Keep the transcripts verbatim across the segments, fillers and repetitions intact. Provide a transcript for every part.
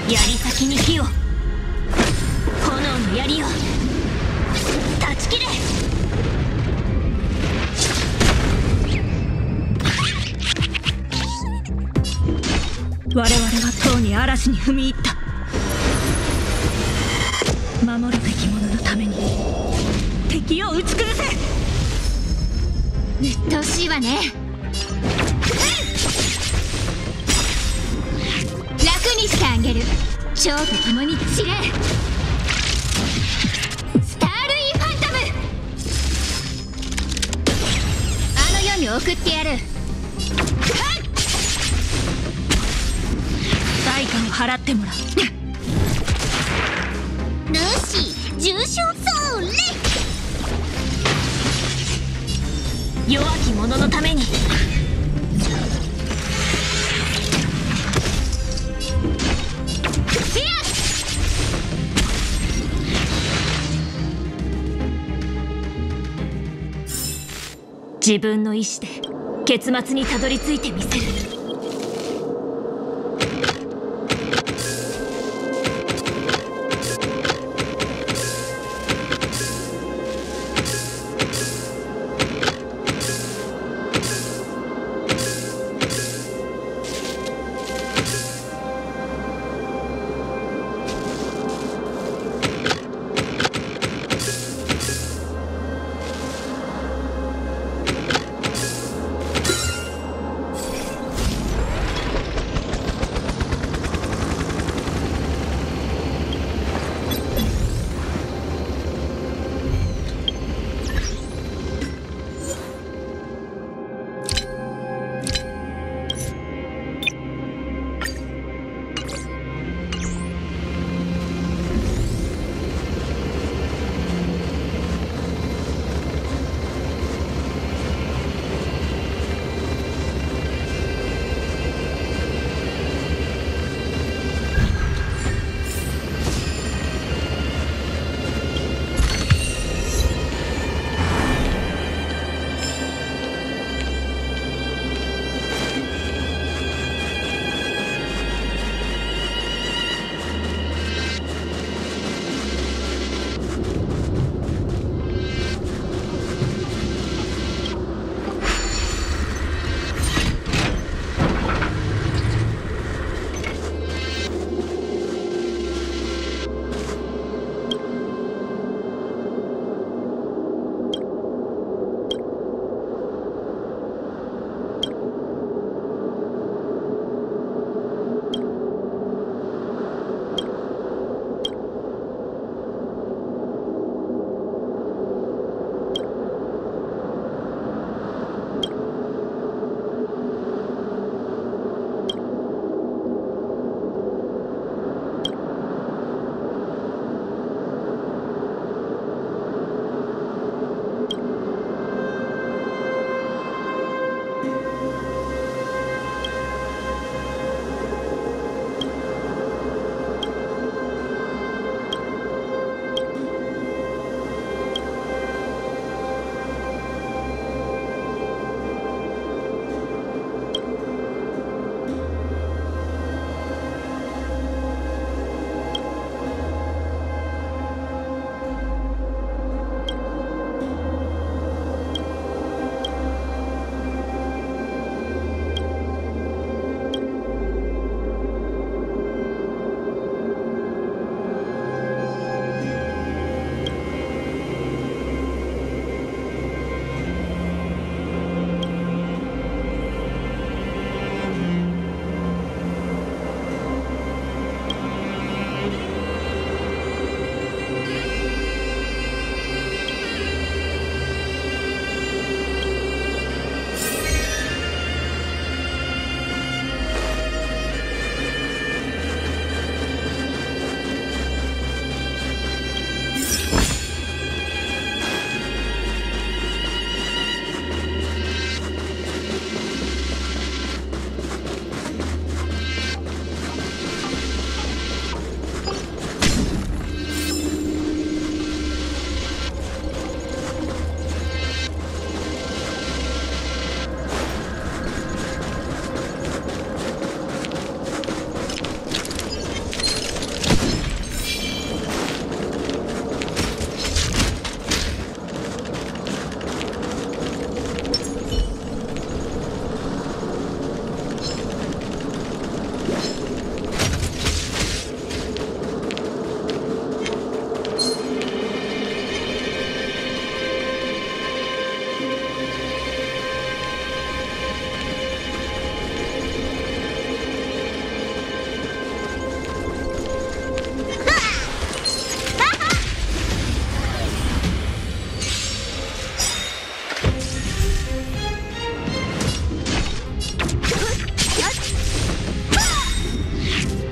槍先に火を、炎の槍を断ち切れ。我々はとうに嵐に踏み入った。守るべき者のために敵を打ち崩せ。 鬱陶しいわね。楽にしてあげる。蝶と共に散れ。スタールインファントム、あの世に送ってやる。 代価を払ってもらう。 ルーシー重傷。それ弱き者のために。自分の意志で結末にたどり着いてみせる。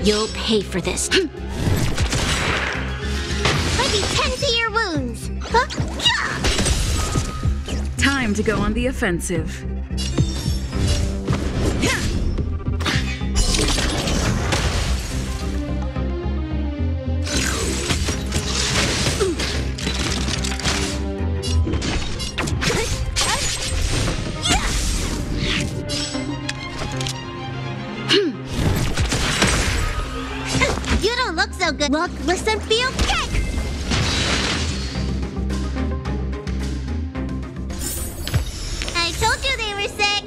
You'll pay for this. Let me tend to your wounds. Huh? Time to go on the offensive. You don't look so good. Look, listen, feel, kick! I told you they were sick!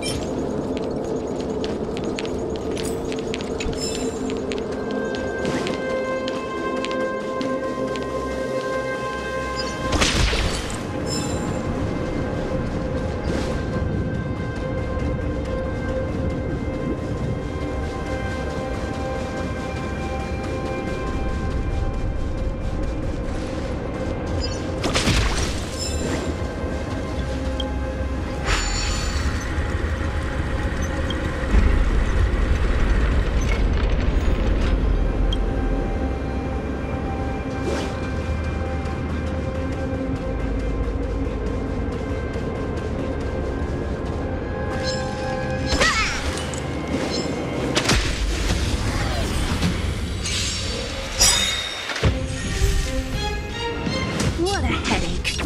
What a headache.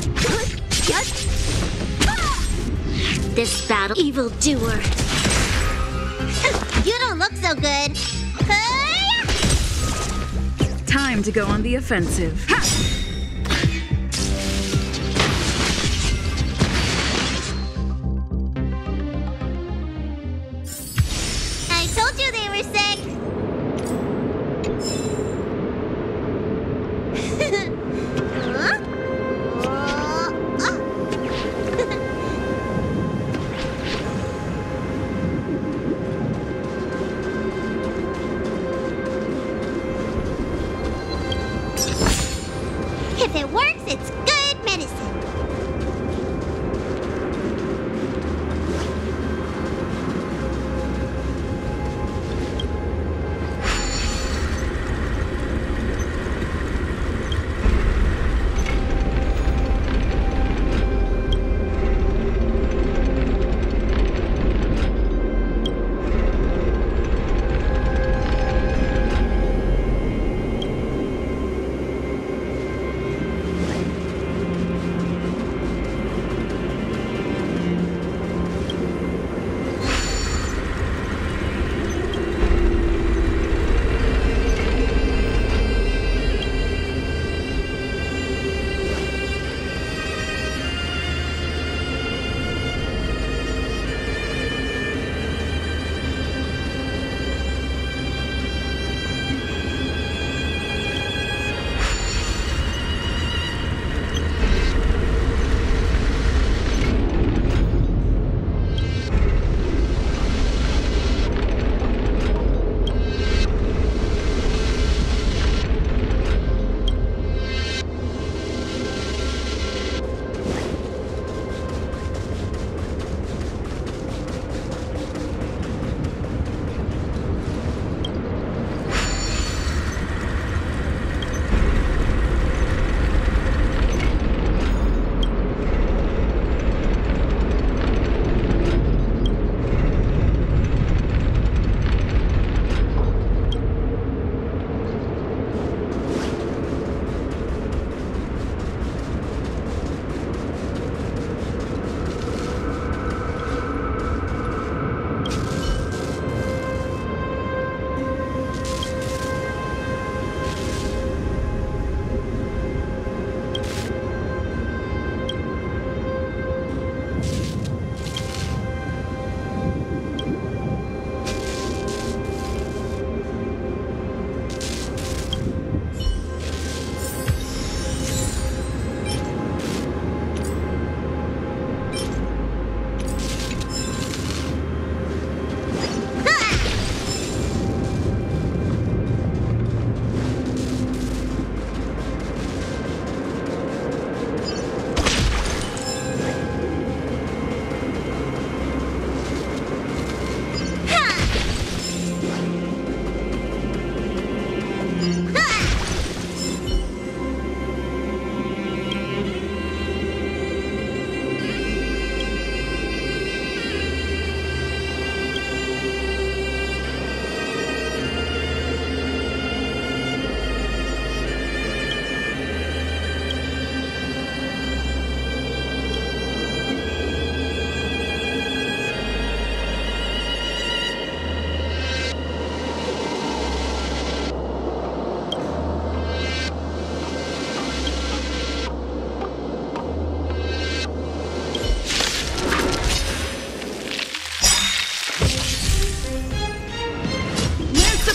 This battle, evildoer. You don't look so good. Time to go on the offensive. I told you they were sick! Huh? Uh, uh.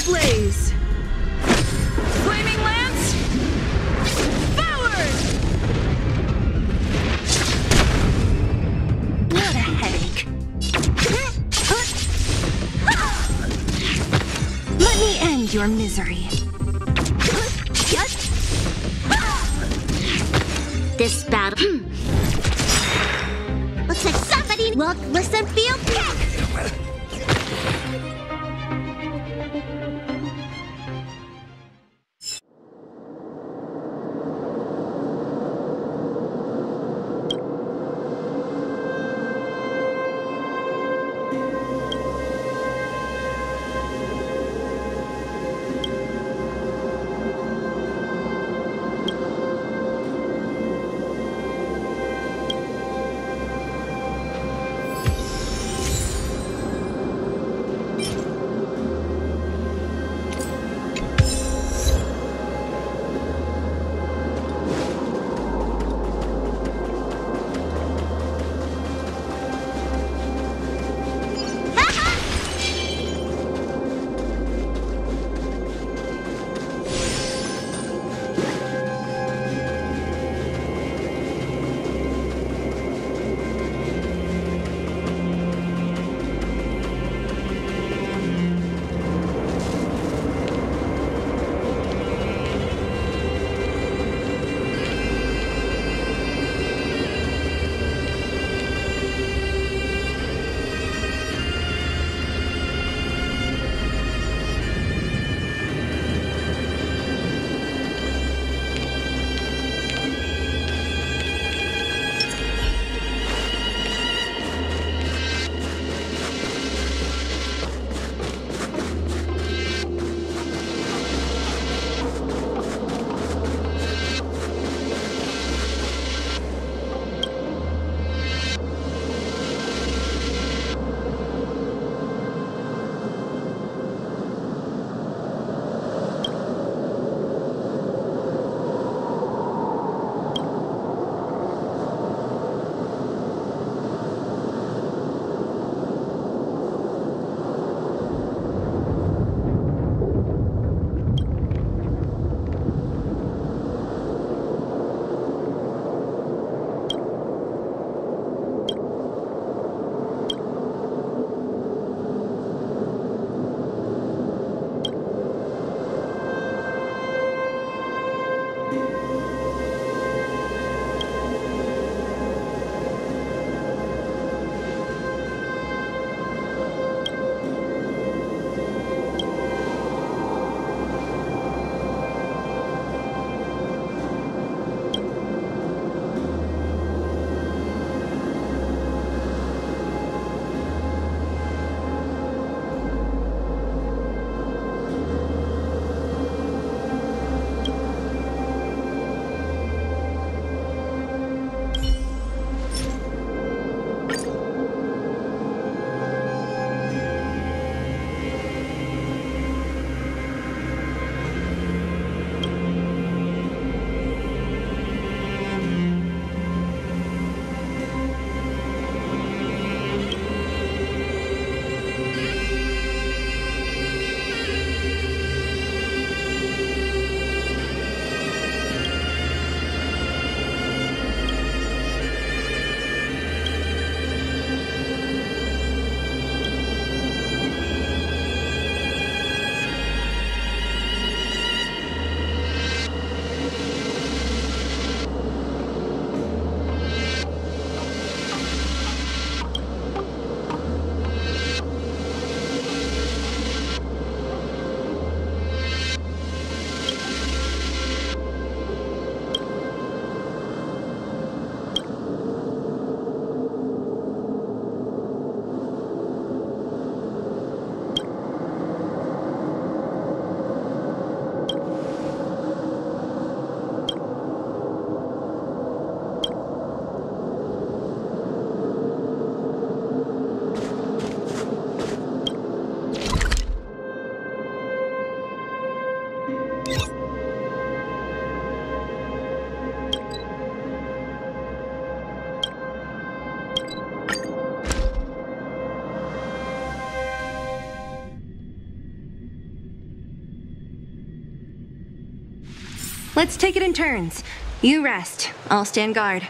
ablaze! Flaming lance! Forward! What a headache. Let me end your misery. This battle... Looks like somebody... Look, listen, feel, kick! Let's take it in turns. You rest. I'll stand guard.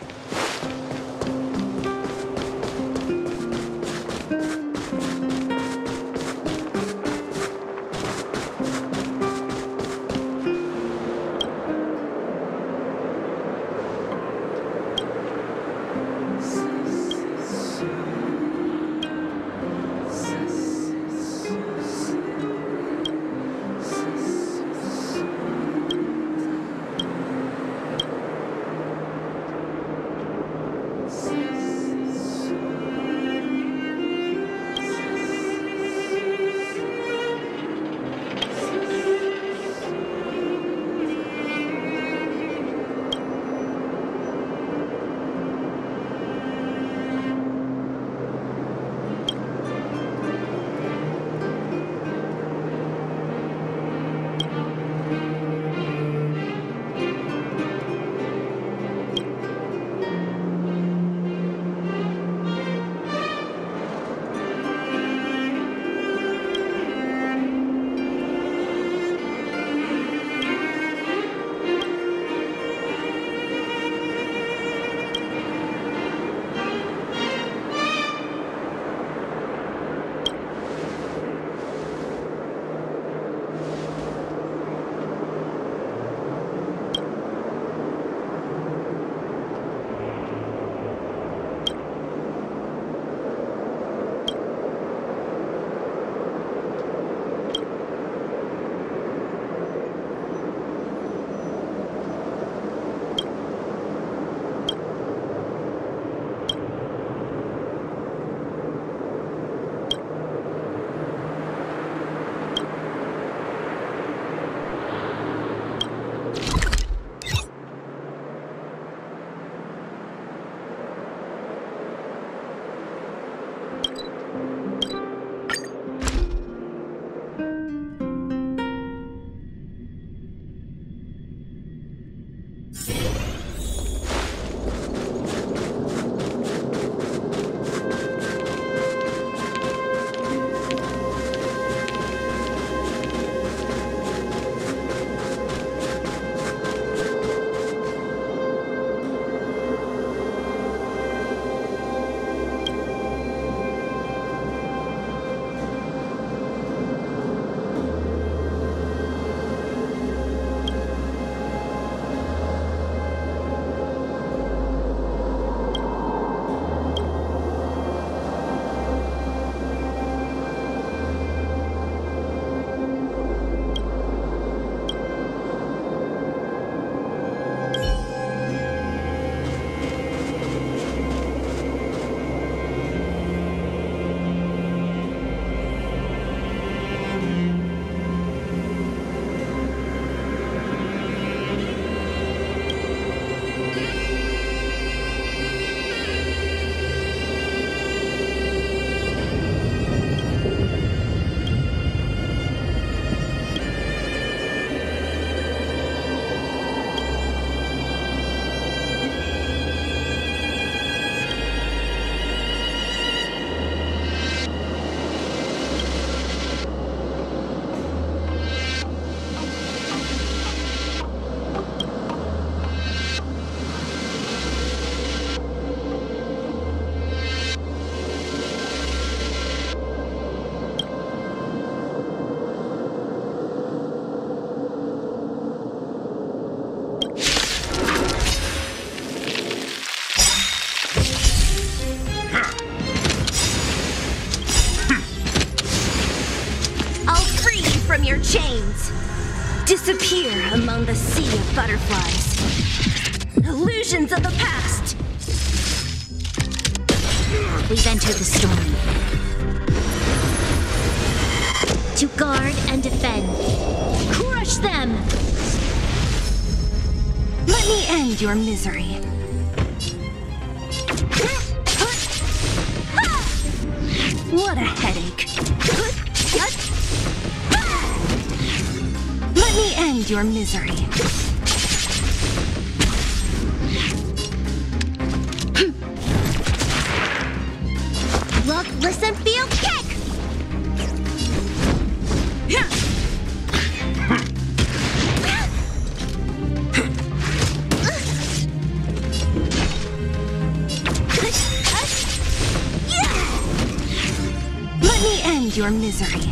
your chains. Disappear among the sea of butterflies. Illusions of the past. We've entered the storm. To guard and defend. Crush them! Let me end your misery. What a headache. Let me end your misery. Look, listen, feel, kick! your misery.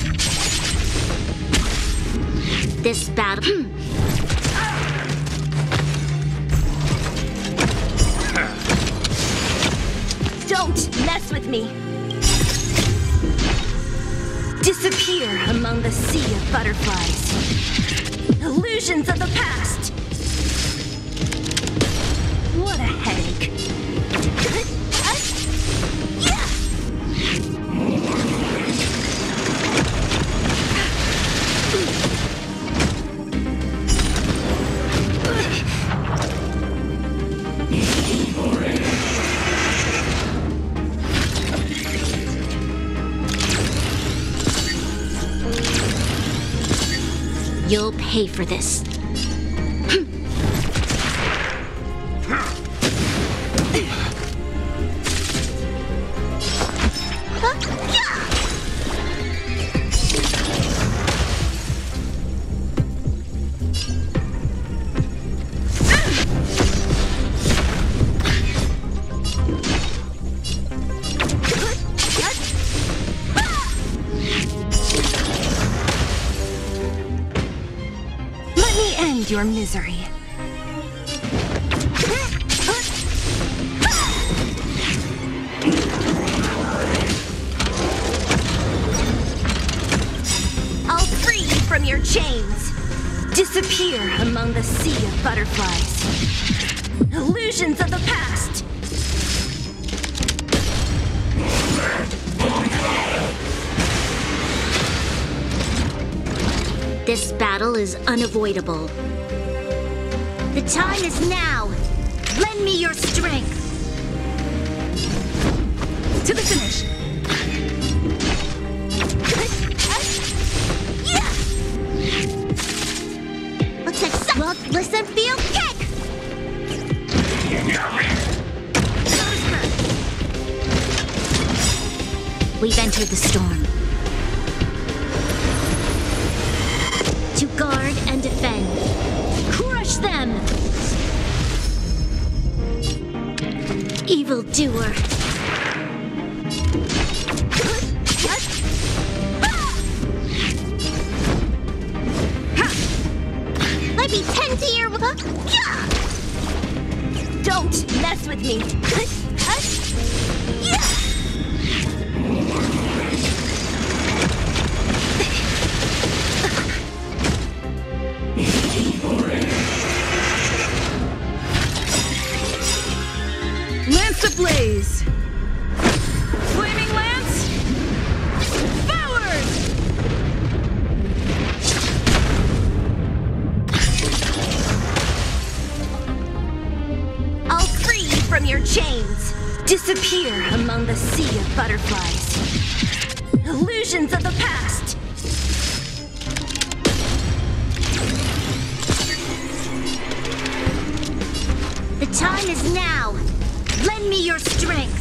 This battle. Don't mess with me! Disappear among the sea of butterflies. Illusions of the past! What a headache. You'll pay for this. Your misery. I'll free you from your chains. Disappear among the sea of butterflies. Illusions of the past. This battle is unavoidable. The time is now. Lend me your strength. To the finish. Looks like some. Look, listen, feel, kick! We've entered the storm. To guard and defend. Crush them! Evildoer. Let me tend to your... Don't mess with me. Lance ablaze! Flaming lance! Forward! I'll free you from your chains. Disappear among the sea of butterflies. Illusions of the past. The time is now. Lend me your strength.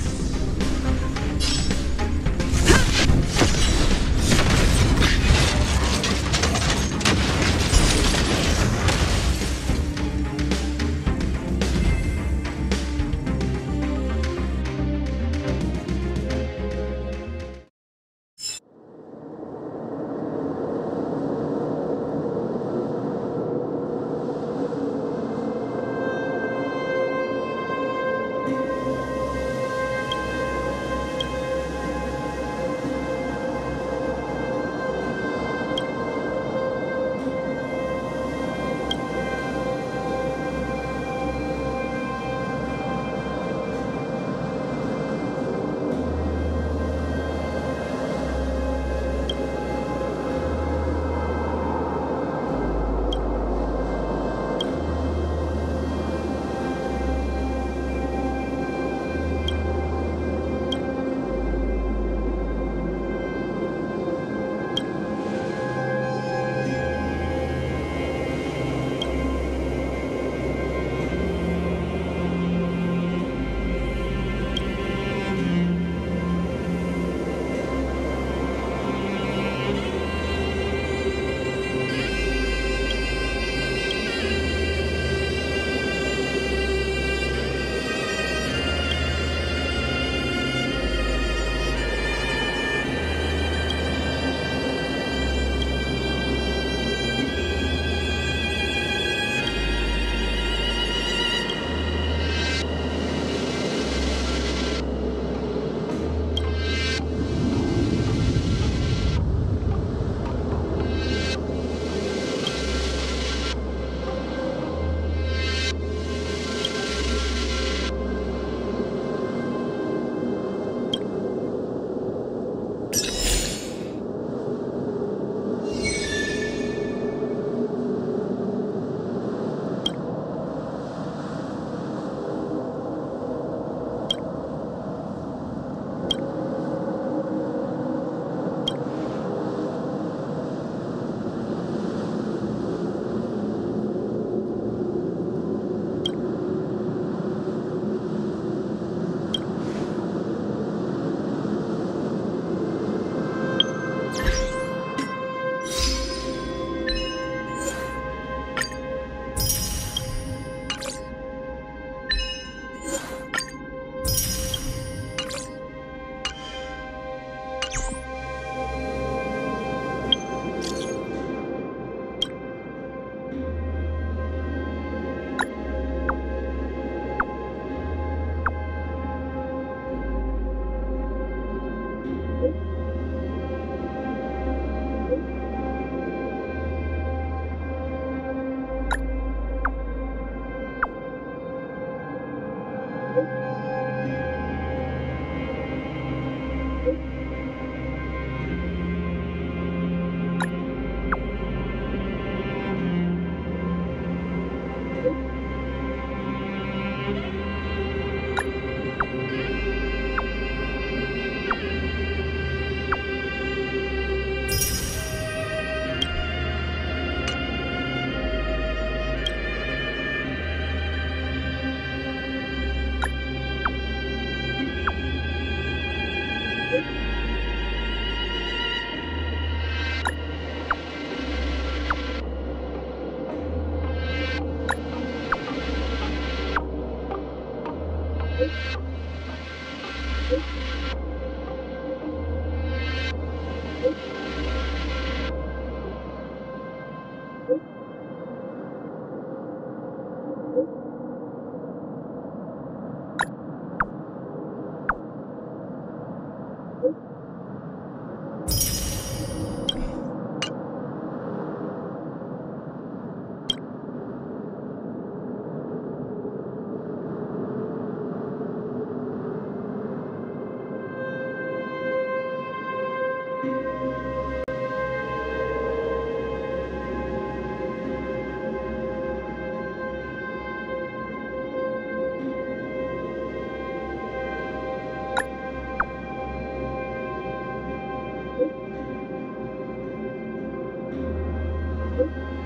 you.